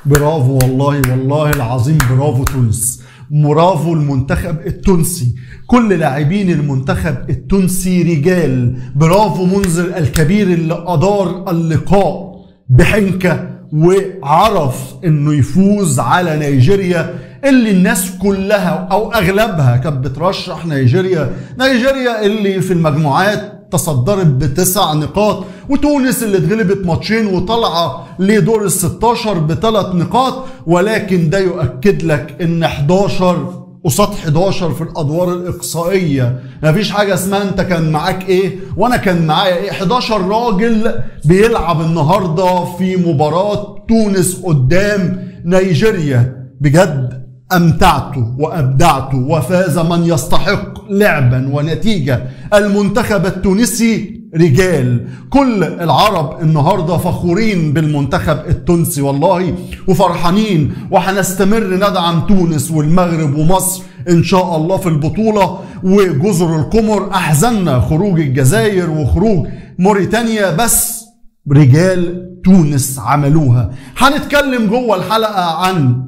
برافو والله، والله العظيم برافو تونس، برافو المنتخب التونسي، كل لاعبين المنتخب التونسي رجال. برافو منذر الكبير اللي أدار اللقاء بحنكة وعرف انه يفوز على نيجيريا اللي الناس كلها او اغلبها كانت بترشح نيجيريا اللي في المجموعات تصدرت ب9 نقاط، وتونس اللي اتغلبت ماتشين وطالعه لدور ال16 ب3 نقاط. ولكن ده يؤكد لك ان 11 قصاد 11 في الادوار الاقصائيه، مفيش حاجه اسمها انت كان معاك ايه وانا كان معايا ايه. 11 راجل بيلعب النهارده في مباراه تونس قدام نيجيريا. بجد امتعتوا وابدعتوا، وفاز من يستحق لعبا ونتيجه. المنتخب التونسي رجال، كل العرب النهارده فخورين بالمنتخب التونسي والله وفرحانين، وهنستمر ندعم تونس والمغرب ومصر ان شاء الله في البطوله. وجزر القمر احزننا خروج الجزائر وخروج موريتانيا، بس رجال تونس عملوها. هنتكلم جوه الحلقه عن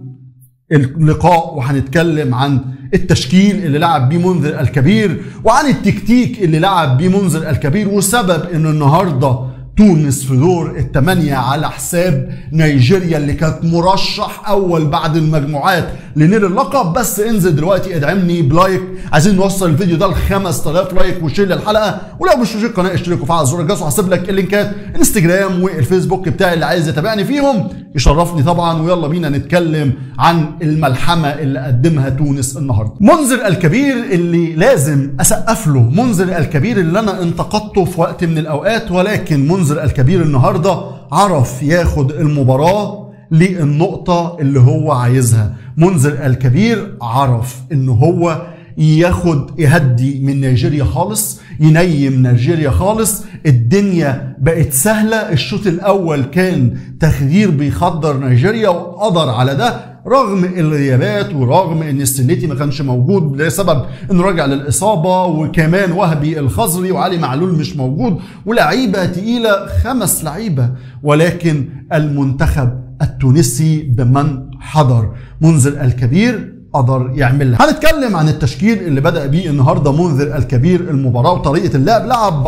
اللقاء، وهنتكلم عن التشكيل اللي لعب بيه منذر الكبير، وعن التكتيك اللي لعب بيه منذر الكبير، وسبب ان النهارده تونس في دور ال8 على حساب نيجيريا اللي كانت مرشح اول بعد المجموعات لنيل اللقب. بس انزل دلوقتي ادعمني بلايك، عايزين نوصل الفيديو ده ل 5000 لايك وشير للحلقه، ولو مش مشترك القناه اشترك وفعل زر الجرس، وهسيب لك اللينكات انستجرام والفيسبوك بتاعي اللي عايز يتابعني فيهم يشرفني طبعا. ويلا بينا نتكلم عن الملحمه اللي قدمها تونس النهارده. منذر الكبير اللي لازم اسقف له، منذر الكبير اللي انا انتقدته في وقت من الاوقات، ولكن منذر الكبير النهارده عرف ياخد المباراه للنقطه اللي هو عايزها. منذر الكبير عرف ان هو يهدي من نيجيريا خالص، ينيم نيجيريا خالص. الدنيا بقت سهله. الشوط الاول كان تخدير بيخدر نيجيريا، وقدر على ده رغم الغيابات ورغم ان السنيتي ما كانش موجود لسبب انه راجع للاصابه، وكمان وهبي الخزري وعلي معلول مش موجود، ولاعيبه تقيله 5 لعيبه. ولكن المنتخب التونسي بمن حضر، منذر الكبير قدر يعملها. هنتكلم عن التشكيل اللي بدأ بيه النهارده منذر الكبير المباراه وطريقه اللعب. لعب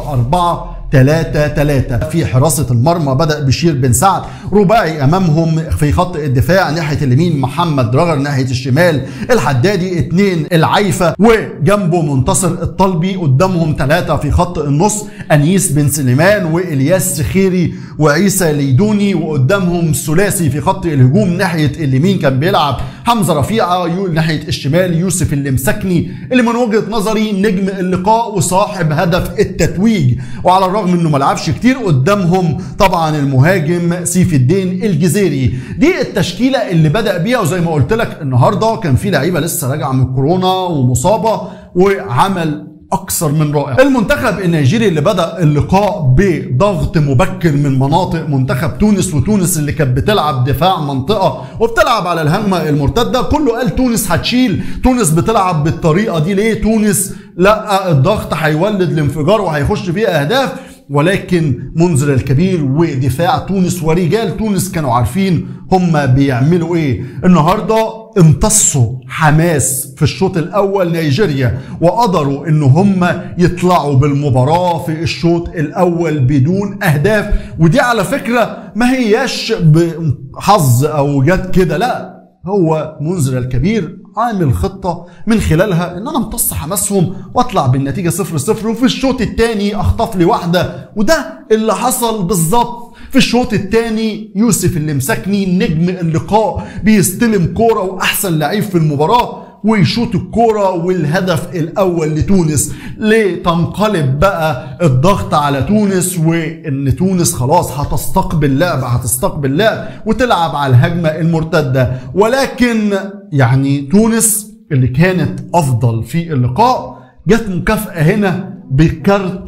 ب4-3-3 في حراسه المرمى، بدأ بشير بن سعد رباعي امامهم في خط الدفاع، ناحيه اليمين محمد رغر، ناحيه الشمال الحدادي، 2 العيفه، وجنبه منتصر الطلبي، قدامهم 3 في خط النص انيس بن سليمان والياس سخيري وعيسى ليدوني، وقدامهم ثلاثي في خط الهجوم. ناحيه اليمين كان بيلعب حمزه رفيعه، ناحيه الشمال يوسف المسكني اللي من وجهه نظري نجم اللقاء وصاحب هدف التتويج، وعلى الرغم انه ما لعبش كتير. قدامهم طبعا المهاجم سيف الدين الجزيري. دي التشكيله اللي بدأ بيها، وزي ما قلت لك النهارده كان في لعيبه لسه راجعه من الكورونا ومصابه، وعمل اكثر من رائع. المنتخب النيجيري اللي بدأ اللقاء بضغط مبكر من مناطق منتخب تونس، وتونس اللي كانت بتلعب دفاع منطقه وبتلعب على الهجمه المرتده، كله قال تونس هتشيل، تونس بتلعب بالطريقه دي ليه؟ تونس لا، الضغط هيولد الانفجار وهيخش فيه اهداف. ولكن منذر الكبير ودفاع تونس ورجال تونس كانوا عارفين هم بيعملوا ايه. النهارده امتصوا حماس في الشوط الاول نيجيريا، وقدروا ان هم يطلعوا بالمباراه في الشوط الاول بدون اهداف. ودي على فكره ما هياش بحظ او جت كده، لا، هو منذر الكبير عامل خطة من خلالها ان انا امتص حماسهم واطلع بالنتيجة 0-0، وفي الشوط الثاني اخطف لي واحدة، وده اللي حصل بالظبط. في الشوط الثاني يوسف المسكني نجم اللقاء بيستلم كورة واحسن لعيب في المباراة ويشوط الكورة، والهدف الاول لتونس، لتنقلب بقى الضغط على تونس، وان تونس خلاص هتستقبل لعب وتلعب على الهجمة المرتدة. ولكن يعني تونس اللي كانت افضل في اللقاء جت مكافأة هنا بكارت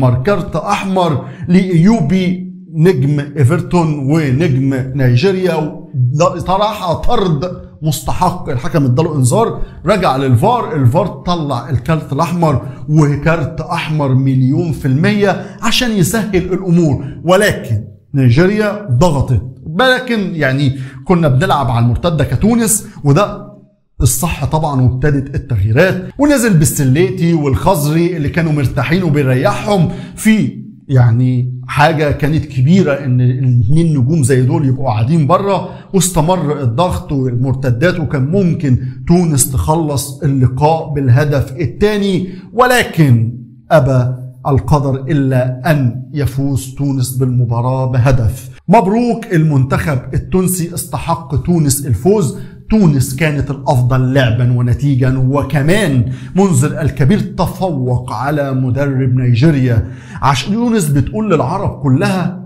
احمر لايوبي نجم ايفرتون ونجم نيجيريا. صراحة طرد مستحق، الحكم اداله انذار، رجع للفار، الفار طلع الكارت الاحمر، وكارت احمر 100% عشان يسهل الامور. ولكن نيجيريا ضغطت لكن يعني كنا بنلعب على المرتده كتونس، وده الصح طبعا. وابتدت التغييرات ونزل بالسليتي والخزري اللي كانوا مرتاحين وبيريحهم في يعني حاجه كانت كبيره ان الاثنين نجوم زي دول يبقوا قاعدين بره، واستمر الضغط والمرتدات، وكان ممكن تونس تخلص اللقاء بالهدف الثاني، ولكن ابى القدر الا ان يفوز تونس بالمباراه بهدف. مبروك المنتخب التونسي، استحق تونس الفوز. تونس كانت الافضل لعبا ونتيجا، وكمان منذر الكبير تفوق على مدرب نيجيريا. عشان تونس بتقول للعرب كلها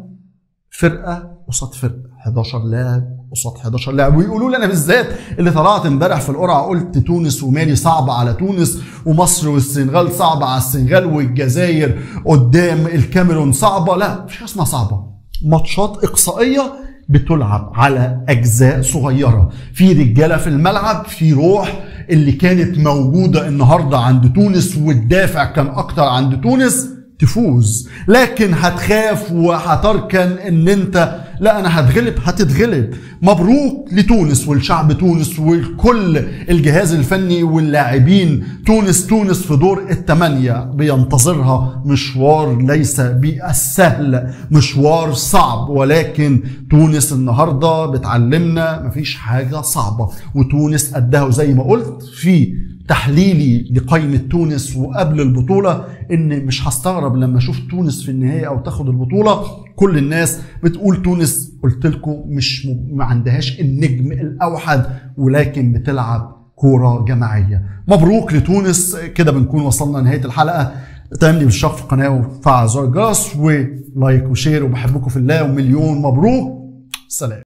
فرقه قصاد فرقه، 11 لاعب قصاد 11 لاعب. ويقولوا لي انا بالذات اللي طلعت امبارح في القرعه قلت تونس ومالي صعبه على تونس، ومصر والسنغال صعبه على السنغال، والجزائر قدام الكاميرون صعبه. لا، مفيش حاجه اسمها صعبه. ماتشات اقصائيه بتلعب على اجزاء صغيره، في رجاله في الملعب، في روح اللي كانت موجوده النهارده عند تونس، والدافع كان اكتر عند تونس تفوز. لكن هتخاف وهتركن ان انت لا انا هتغلب، هتتغلب. مبروك لتونس والشعب تونس وكل الجهاز الفني واللاعبين. تونس في دور الثمانية بينتظرها مشوار ليس بالسهل، مشوار صعب، ولكن تونس النهارده بتعلمنا مفيش حاجة صعبة، وتونس قدها. وزي ما قلت في تحليلي لقائمة تونس وقبل البطولة ان مش هستغرب لما اشوف تونس في النهاية او تاخد البطولة. كل الناس بتقول تونس، قلت لكم مش ما عندهاش النجم الاوحد، ولكن بتلعب كورة جماعية. مبروك لتونس. كده بنكون وصلنا لنهاية الحلقة. تعملي بالاشتراك في القناة وفعل زر الجرس ولايك وشير، وبحبكم في الله ومليون مبروك. سلام.